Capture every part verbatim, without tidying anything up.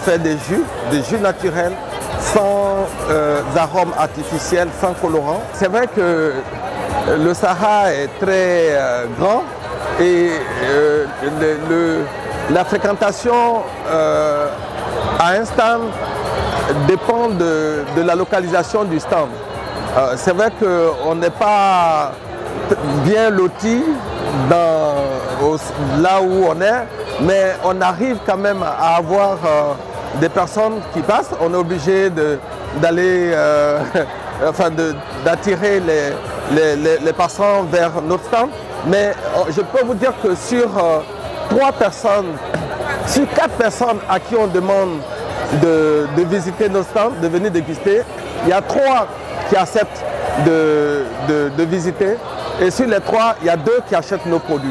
fait des jus, des jus naturels, sans euh, arômes artificiels, sans colorants. C'est vrai que le Sahara est très euh, grand et euh, le, le, la fréquentation euh, à un stand dépend de, de la localisation du stand. Euh, c'est vrai qu'on n'est pas bien loti dans, au, là où on est, mais on arrive quand même à avoir euh, des personnes qui passent. On est obligé d'aller, euh, enfin d'attirer les, les, les, les passants vers notre stand. Mais euh, je peux vous dire que sur euh, trois personnes, sur quatre personnes à qui on demande de, de visiter nos stands, de venir déguster, il y a trois qui acceptent de, de, de visiter. Et sur les trois, il y a deux qui achètent nos produits.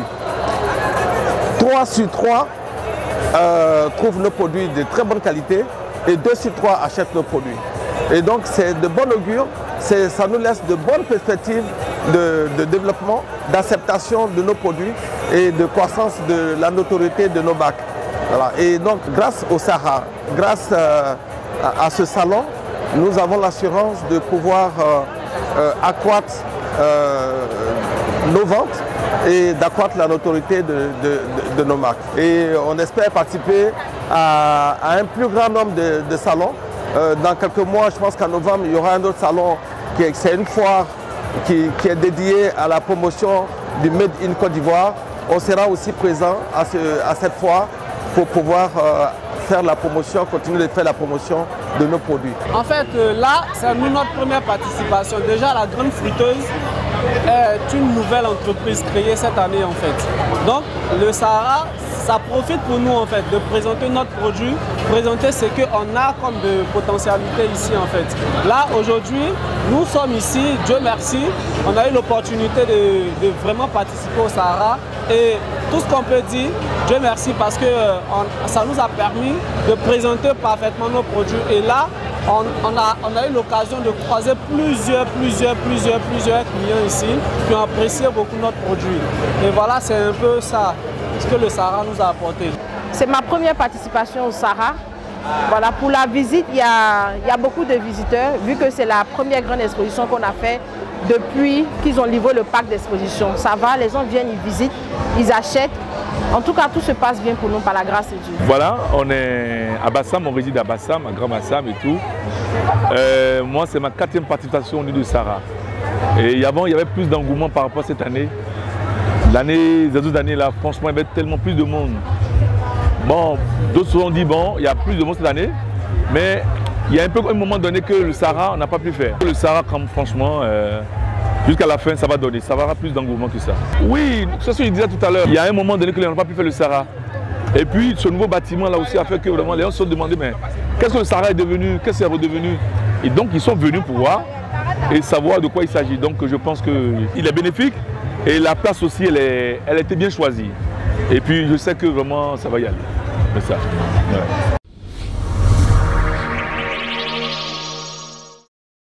Trois sur trois euh, trouvent nos produits de très bonne qualité et deux sur trois achètent nos produits. Et donc c'est de bon augure, ça nous laisse de bonnes perspectives de, de développement, d'acceptation de nos produits et de croissance de la notoriété de nos bacs. Voilà. Et donc grâce au Sahara, grâce euh, à, à ce salon, nous avons l'assurance de pouvoir euh, euh, accroître euh, nos ventes et d'accroître la notoriété de, de, de, de nos marques. Et on espère participer à, à un plus grand nombre de, de salons. Euh, dans quelques mois, je pense qu'en novembre, il y aura un autre salon, c'est une foire qui, qui est dédiée à la promotion du Made in Côte d'Ivoire. On sera aussi présent à, ce, à cette foire pour pouvoir euh, faire la promotion, continuer de faire la promotion de nos produits. En fait, euh, là, c'est notre première participation. Déjà, la Grande Fruiteuse est une nouvelle entreprise créée cette année en fait. Donc, le Sahara, ça profite pour nous en fait de présenter notre produit, présenter ce qu'on a comme de potentialité ici en fait. Là, aujourd'hui, nous sommes ici, Dieu merci, on a eu l'opportunité de, de vraiment participer au Sahara et tout ce qu'on peut dire, Dieu merci parce que euh, on, ça nous a permis de présenter parfaitement nos produits et là, On, on, a, on a eu l'occasion de croiser plusieurs, plusieurs, plusieurs, plusieurs clients ici qui ont apprécié beaucoup notre produit. Et voilà, c'est un peu ça, ce que le Sahara nous a apporté. C'est ma première participation au Sahara. Voilà, pour la visite, il y a, il y a beaucoup de visiteurs, vu que c'est la première grande exposition qu'on a fait depuis qu'ils ont livré le parc d'exposition. Ça va, les gens viennent, ils visitent, ils achètent. En tout cas, tout se passe bien pour nous par la grâce de Dieu. Voilà, on est à Bassam, on réside à Bassam, à Grand Bassam et tout. Euh, moi, c'est ma quatrième participation au niveau du Sahara. Et avant, il y avait plus d'engouement par rapport à cette année. L'année, les autres années, là, franchement, il y avait tellement plus de monde. Bon, d'autres se sont dit, bon, il y a plus de monde cette année, mais il y a un peu un moment donné que le Sahara, on n'a pas pu faire. Le Sahara, comme franchement, euh, jusqu'à la fin, ça va donner, ça va avoir plus d'engouement que ça. Oui, c'est ce que je disais tout à l'heure, il y a un moment donné que les gens n'ont pas pu faire le Sahara. Et puis, ce nouveau bâtiment là aussi a fait que vraiment les gens se sont demandé, mais qu'est-ce que le Sahara est devenu, qu'est-ce qu'il est redevenu? Et donc, ils sont venus pour voir et savoir de quoi il s'agit. Donc, je pense qu'il est bénéfique et la place aussi, elle, est, elle a été bien choisie. Et puis, je sais que vraiment, ça va y aller. C'est ça. Ouais.